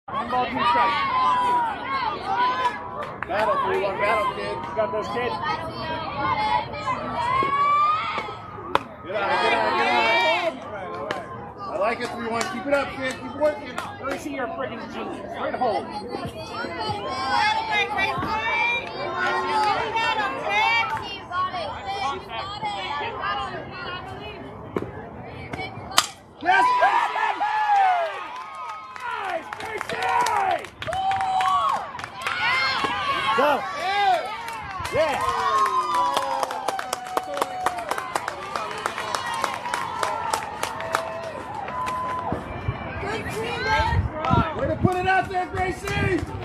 Handball 2 strikes. Battle, 3-1 battle, kid. You got those kids? Get on it. I like it, 3-1. Keep it up, kid. Keep working. Gracie, you're a friggin' genius. Straight hold. Yes, Nice, Gracie! go. Yeah. Way to put it out there, Gracie!